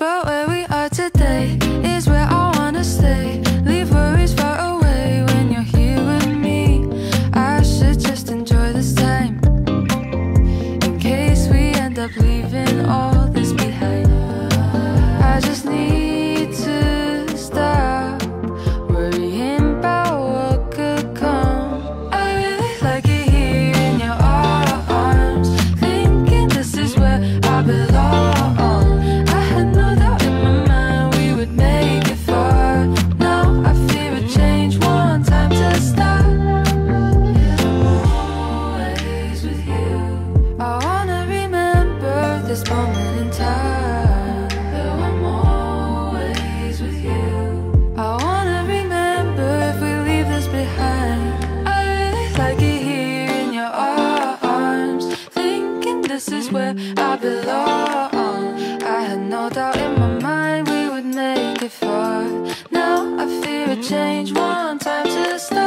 But where we are today is where I wanna stay. Leave worries far away when you're here with me. I should just enjoy this time, in case we end up leaving all this behind. I just need to stop worrying about what could come. I really like it here in your arms, thinking this is where I belong. I had no doubt in my mind we would make it far. Now I fear a change, one time to stop. I'm always with you. I wanna remember this moment in time, though I'm always with you. I wanna remember if we leave this behind. I really like it here in your arms, thinking this is where I belong. I had no doubt in my mind we would make it far. Now I fear a change, one time to stop.